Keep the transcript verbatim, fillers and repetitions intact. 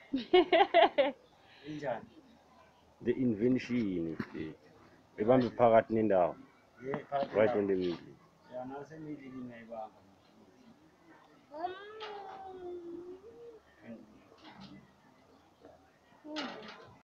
Injani? The invention of the ebambe phakathi nendawo. Yeah, phakathi Right lapha. in the middle. Ya nasemidlini ngiyayibamba. Mm.